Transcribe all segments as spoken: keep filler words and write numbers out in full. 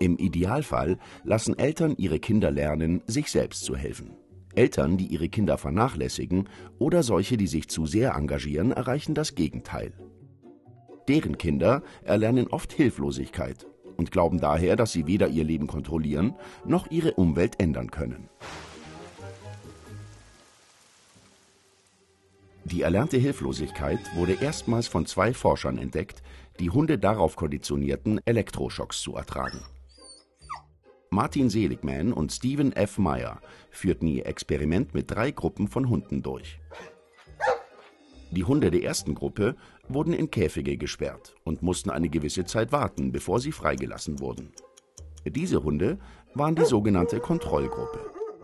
Im Idealfall lassen Eltern ihre Kinder lernen, sich selbst zu helfen. Eltern, die ihre Kinder vernachlässigen oder solche, die sich zu sehr engagieren, erreichen das Gegenteil. Deren Kinder erlernen oft Hilflosigkeit und glauben daher, dass sie weder ihr Leben kontrollieren noch ihre Umwelt ändern können. Die erlernte Hilflosigkeit wurde erstmals von zwei Forschern entdeckt, die Hunde darauf konditionierten, Elektroschocks zu ertragen. Martin Seligman und Stephen F. Meyer führten ihr Experiment mit drei Gruppen von Hunden durch. Die Hunde der ersten Gruppe wurden in Käfige gesperrt und mussten eine gewisse Zeit warten, bevor sie freigelassen wurden. Diese Hunde waren die sogenannte Kontrollgruppe.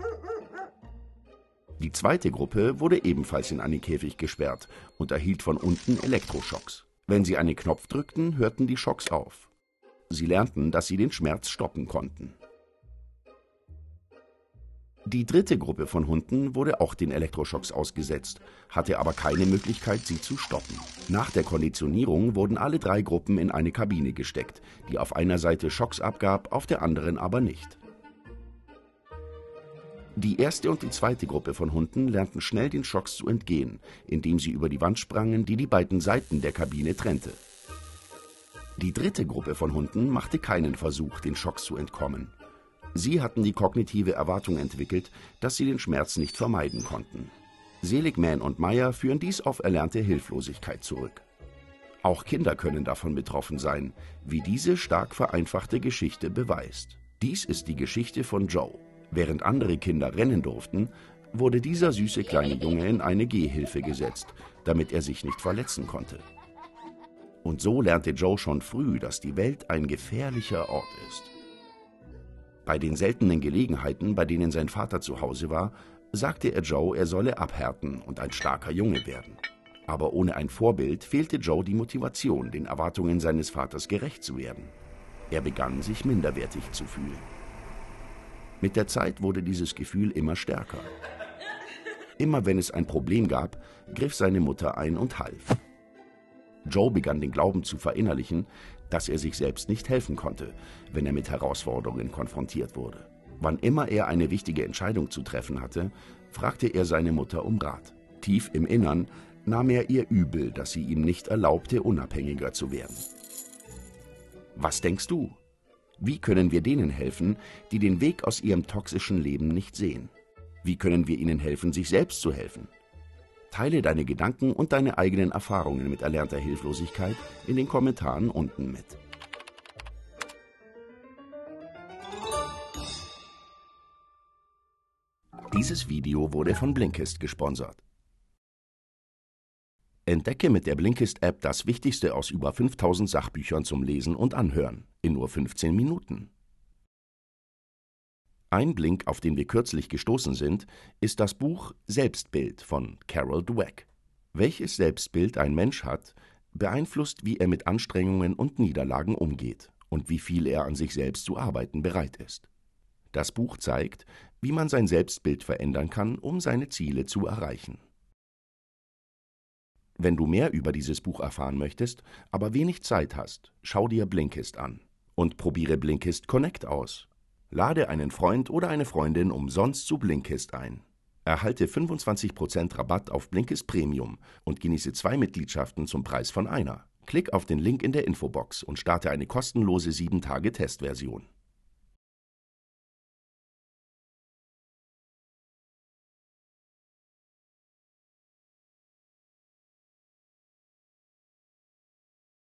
Die zweite Gruppe wurde ebenfalls in einen Käfig gesperrt und erhielt von unten Elektroschocks. Wenn sie einen Knopf drückten, hörten die Schocks auf. Sie lernten, dass sie den Schmerz stoppen konnten. Die dritte Gruppe von Hunden wurde auch den Elektroschocks ausgesetzt, hatte aber keine Möglichkeit, sie zu stoppen. Nach der Konditionierung wurden alle drei Gruppen in eine Kabine gesteckt, die auf einer Seite Schocks abgab, auf der anderen aber nicht. Die erste und die zweite Gruppe von Hunden lernten schnell den Schocks zu entgehen, indem sie über die Wand sprangen, die die beiden Seiten der Kabine trennte. Die dritte Gruppe von Hunden machte keinen Versuch, den Schocks zu entkommen. Sie hatten die kognitive Erwartung entwickelt, dass sie den Schmerz nicht vermeiden konnten. Seligman und Meyer führen dies auf erlernte Hilflosigkeit zurück. Auch Kinder können davon betroffen sein, wie diese stark vereinfachte Geschichte beweist. Dies ist die Geschichte von Joe. Während andere Kinder rennen durften, wurde dieser süße kleine Junge in eine Gehhilfe gesetzt, damit er sich nicht verletzen konnte. Und so lernte Joe schon früh, dass die Welt ein gefährlicher Ort ist. Bei den seltenen Gelegenheiten, bei denen sein Vater zu Hause war, sagte er Joe, er solle abhärten und ein starker Junge werden. Aber ohne ein Vorbild fehlte Joe die Motivation, den Erwartungen seines Vaters gerecht zu werden. Er begann, sich minderwertig zu fühlen. Mit der Zeit wurde dieses Gefühl immer stärker. Immer wenn es ein Problem gab, griff seine Mutter ein und half. Joe begann den Glauben zu verinnerlichen, dass er sich selbst nicht helfen konnte, wenn er mit Herausforderungen konfrontiert wurde. Wann immer er eine wichtige Entscheidung zu treffen hatte, fragte er seine Mutter um Rat. Tief im Innern nahm er ihr übel, dass sie ihm nicht erlaubte, unabhängiger zu werden. Was denkst du? Wie können wir denen helfen, die den Weg aus ihrem toxischen Leben nicht sehen? Wie können wir ihnen helfen, sich selbst zu helfen? Teile deine Gedanken und deine eigenen Erfahrungen mit erlernter Hilflosigkeit in den Kommentaren unten mit. Dieses Video wurde von Blinkist gesponsert. Entdecke mit der Blinkist-App das Wichtigste aus über fünftausend Sachbüchern zum Lesen und Anhören in nur fünfzehn Minuten. Ein Blink, auf den wir kürzlich gestoßen sind, ist das Buch Selbstbild von Carol Dweck. Welches Selbstbild ein Mensch hat, beeinflusst, wie er mit Anstrengungen und Niederlagen umgeht und wie viel er an sich selbst zu arbeiten bereit ist. Das Buch zeigt, wie man sein Selbstbild verändern kann, um seine Ziele zu erreichen. Wenn du mehr über dieses Buch erfahren möchtest, aber wenig Zeit hast, schau dir Blinkist an und probiere Blinkist Connect aus. Lade einen Freund oder eine Freundin umsonst zu Blinkist ein. Erhalte fünfundzwanzig Prozent Rabatt auf Blinkist Premium und genieße zwei Mitgliedschaften zum Preis von einer. Klick auf den Link in der Infobox und starte eine kostenlose sieben Tage Testversion.